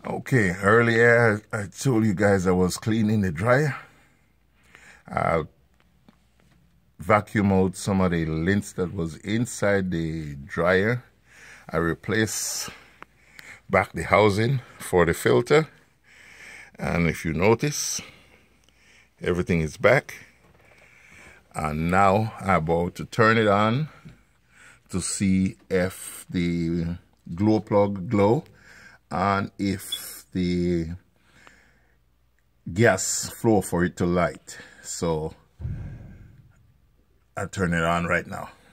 Okay, earlier I told you guys I was cleaning the dryer. I vacuum out some of the lint that was inside the dryer. I replaced back the housing for the filter, and if you notice, everything is back. And now I'm about to turn it on to see if the glow plug glow and if the gas flow for it to light. So I turn it on right now.